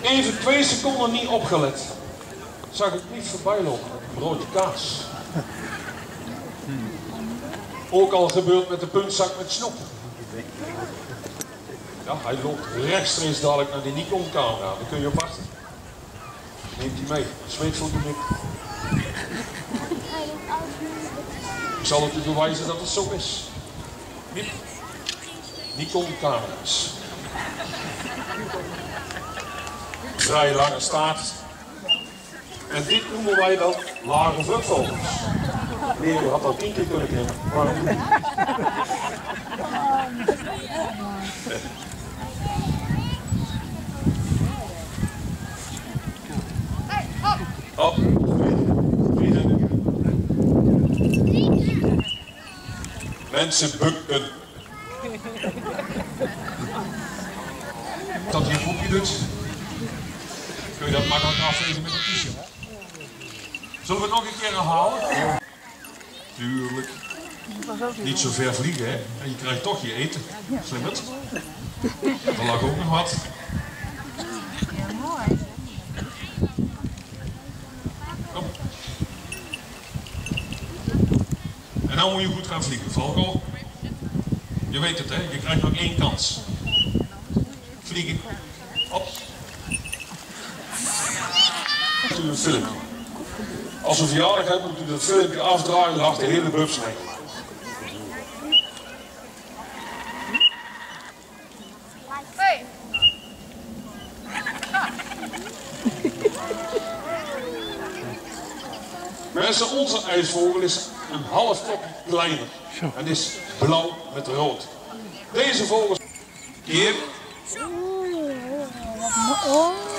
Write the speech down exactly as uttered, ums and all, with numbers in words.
Even twee seconden niet opgelet. Zag ik niet voorbij lopen met een broodje kaas. Ook al gebeurd met de puntzak met snoep. Ja, hij loopt rechtstreeks dadelijk naar die Nikon-camera. Daar kun je op wachten. Neemt hij mee. Zweetvoeten mee. Ik zal het u bewijzen dat het zo is. Nikon-camera's. Vrij lange staart. En dit noemen wij dan lage vluchtvogels. Nee, u had al tien keer kunnen knippen. Waarom niet? Hop. Mensen bukken. Dat je een boekje doet, kun je dat makkelijk aflezen met een t-shirt. Zullen we het nog een keer herhalen? Tuurlijk. Niet zo ver vliegen, hè? En je krijgt toch je eten. Slim het. Er lag ook nog wat. Ja, mooi. Kom. En nou moet je goed gaan vliegen. Valko, je weet het, hè? Je krijgt nog één kans. Vliegen. Op. Doe een filmpje. Als u verjaardag hebt, moet u dat filmpje afdraaien langs de hele bubs heen. Hey. Mensen, onze ijsvogel is een half kopje kleiner. En is blauw met rood. Deze vogels... Hier. Oh.